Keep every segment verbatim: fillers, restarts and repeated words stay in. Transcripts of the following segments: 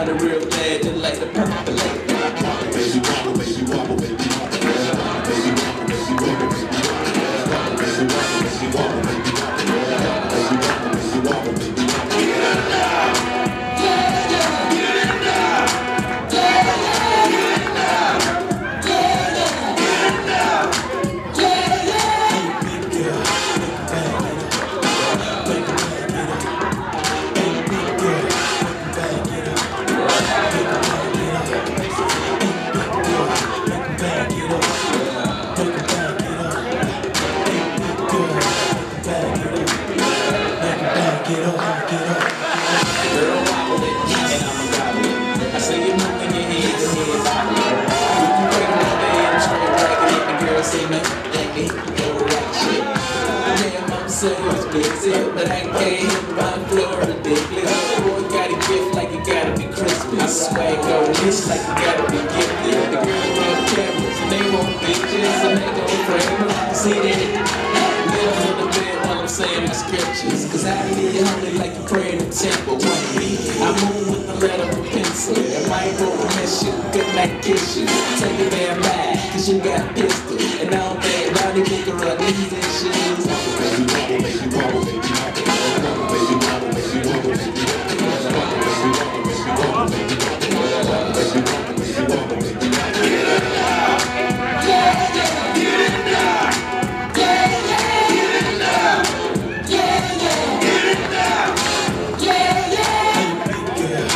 want it real bad, just like the percolate. Baby wobble, baby wobble, baby wobble, yeah. Baby wobble, baby wobble, baby wobble, yeah. Baby wobble, baby wobble, baby wobble, yeah. Baby wobble, baby wobble, baby wobble. Get it now, yeah, yeah. Get it now, yeah, yeah. Get it now, yeah, yeah. Get it now, yeah, yeah. Hey, big girl, make it back it up, make it back it up. Hey, big girl, make it back it up, make it back it up. Back it up, make it back it up. Hey, big girl, back it up, make it back it up, back it up. Girl, wobble it, and I'ma gobble it. I see you moving your head, your head bobble it. You can break it all day, I'm straight bragging it. The girl say no, that ain't no right shit. Damn, I'm so expensive, but I can't hit my floor ridiculous. Boy, got a gift like it gotta be Christmas. I swag on this like it gotta be gifted. The girl love cameras, and they want bitches, and they gon' frame them. See that? Live on the bed while I'm saying my scriptures. Cause I need honey like you pray in the temple. One beat, I move with the letter of a pencil. And my roll miss you, good night kiss you. Take it damn back, cause you got a pistol. And I don't think Ronnie pick her up, knees and shoes. Baby wobble, baby wobble, baby wobble, baby wobble, baby wobble, baby wobble, baby wobble, baby wobble, baby wobble, baby wobble, baby wobble, baby wobble. Get it now, yeah, yeah. Get it now, yeah, yeah. Get it now, yeah, yeah. Get it now, yeah, yeah. Hey, big girl,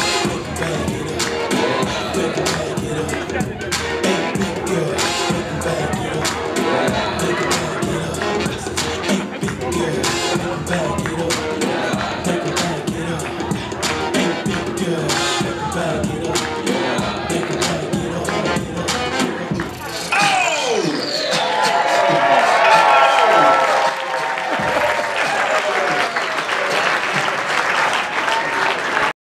make it back it up, make it back it up. Hey, big girl, make it back it up, make it back it up. Hey, big girl, make it back it up, make it back it up. Hey, big girl, make it back it up.